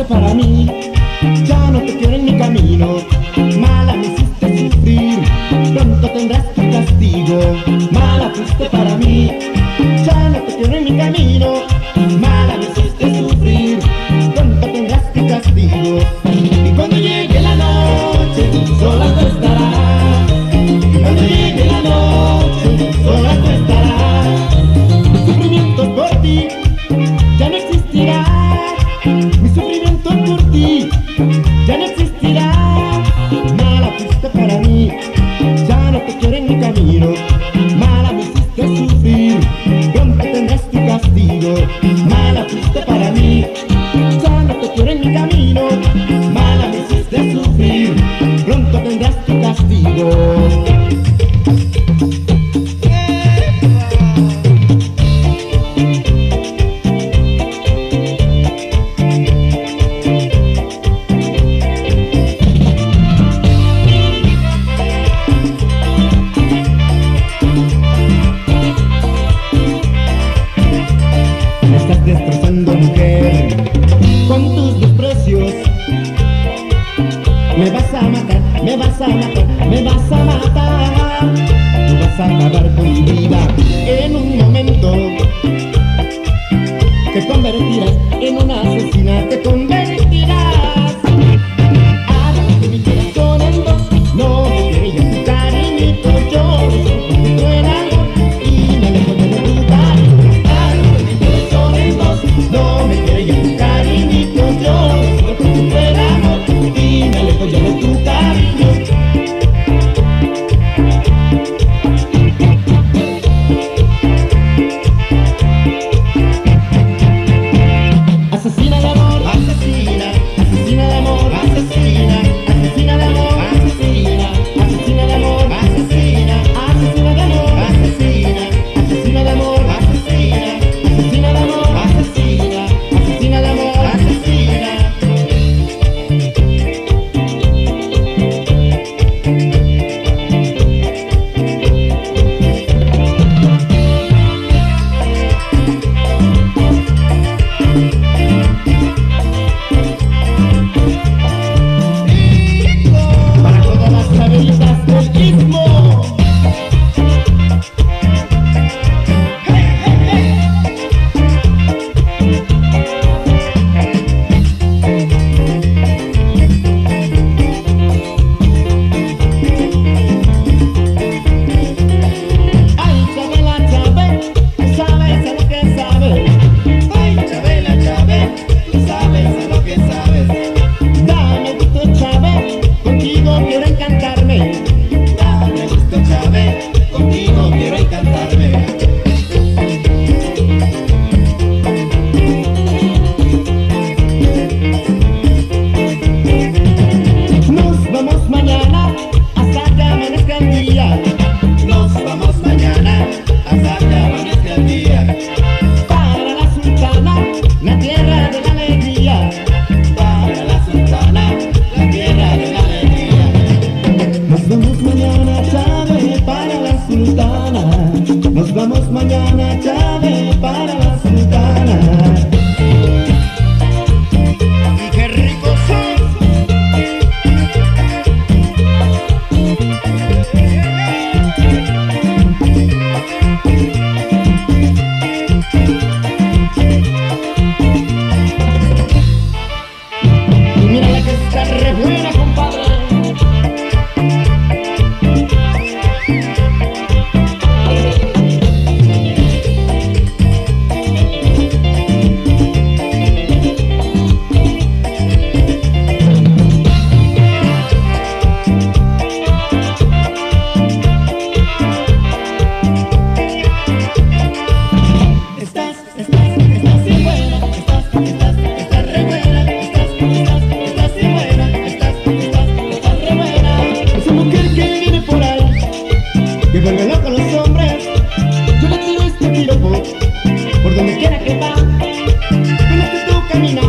para mí, ya no te quiero en mi camino. Mala me hiciste sufrir, pronto tendrás tu castigo. Mala fuiste para mí, ya no te quiero en mi camino. Mala me hiciste sufrir, pronto tendrás tu castigo. Y cuando llegue la noche, sola tú estarás. Y cuando llegue la noche, sola tú estarás. Mi sufrimiento por ti ya no existirá. Mi sufrimiento por ti ya no existirá. Mala fuiste para mí, ya no te quiero en mi camino. Mala me hiciste sufrir, pronto tendrás tu castigo. Mala fuiste para mí, ya no te quiero en mi camino. Mala me hiciste sufrir, pronto tendrás tu castigo. Mujer, con tus desprecios me vas a matar, me vas a matar, me vas a matar. Tú vas a acabar con mi vida en un momento. Te convertirás en una asesina, te convertirás. Harás que mi corazón en dos, no me quiere ya tu cariñito. Yo disfruto tu enamor y me alejo ya de tu cariño. Harás que mi corazón en dos, no me quiere ya tu cariñito. Yo disfruto tu enamor y me alejo ya de tu cariño. Asesina de amor, asesina, asesina de amor, asesina, asesina de amor, asesina, asesina de amor, asesina, asesina de amor, asesina, asesina de amor, asesina, asesina de amor, asesina, asesina de amor, asesina. Para todas las chavelitas del istmo. Ay, Chabela, Chabel, tú sabes a lo que sabes. Ay, Chabela, Chabel, tú sabes a lo que sabes. Dame gusto, Chabel, contigo quiero encantarme. Dame gusto, Chabel, contigo quiero encantarme. Nos vamos mañana hasta que amanezca el día. Nos vamos mañana hasta que amanezca el día. Para la sultana, la tierra de la alegría. Para la sultana, la tierra de la alegría. Nos vamos mañana, Chávez, para la sultana. Nos vamos mañana, Chávez, para la sultana. Y qué rico son. Y mira la que está re buena, compadre. Por donde quiera que va, con este tú caminas.